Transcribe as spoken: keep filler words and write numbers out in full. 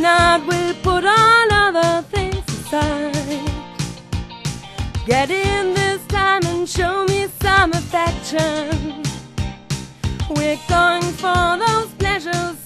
Tonight we'll put all other things aside. Get in this time and show me some affection. We're going for those pleasures